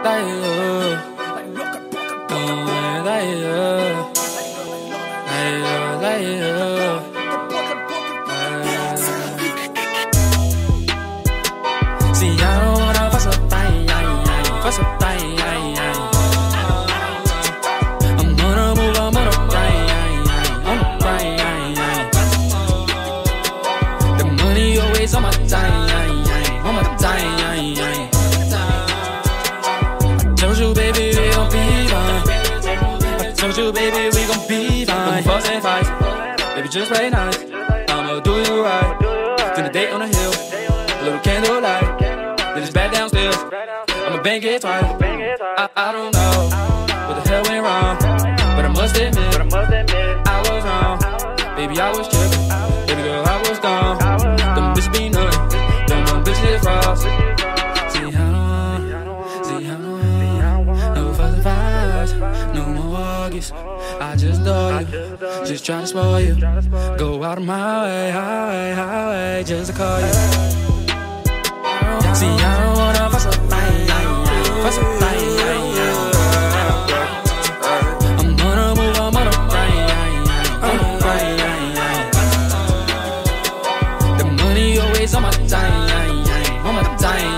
See, I don't wanna fuss up, fuss up, I'm gonna move, I'm on the grind, the money always on my time, on my time. I told you, baby, we gon' be fine. I told you, baby, we gon' be fine. Fuss and fight, baby, just play nice. I'ma do you right. Spend the day on the hill, a little candlelight. Then it's back downstairs, I'ma bang it twice. I don't know what the hell went wrong, but I must admit I was wrong. Baby, I was tripping, baby girl, I was gone. Them bitches be nothing, them bitches cross. See, I don't want no fuss and fights, no more argues. I just adore you, just try to spoil you. Go out of my way, just to call you. See, I don't wanna fuss up, fuss up, I'm gonna move, I'm on the grind, the money always on my time, on my time.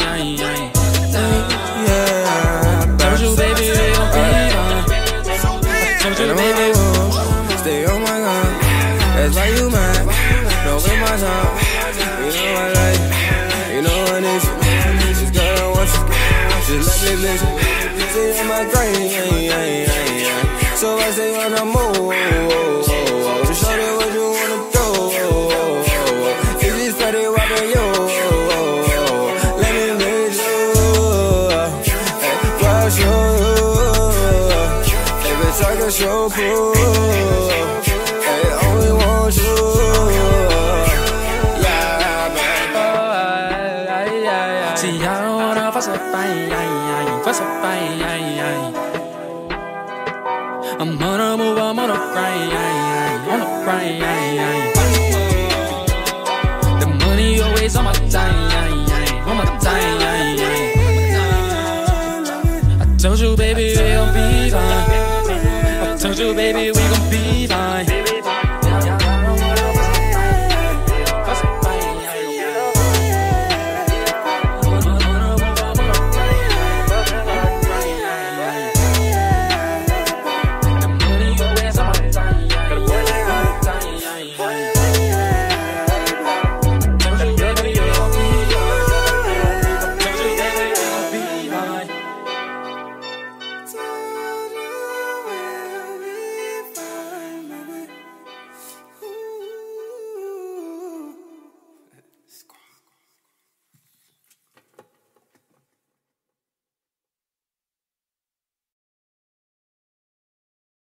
I told you, baby, we gon' be fine. I told you, baby, stay on my line. That's why you mad. Don't waste my time. You know I like you. You know I need you. Just girl, I want you. Just let me listen. Stay on my grind. So I stay on the move. Just show me what you wanna do. If you steady walking you, let me meet you. I'll show you. If it's like a show proof. see, I don't wanna fuss up, fuss up, I'm gonna move, I'm on the grind, the money always on my time, on my time. I told you, baby, we gon' be fine. I told you, baby, we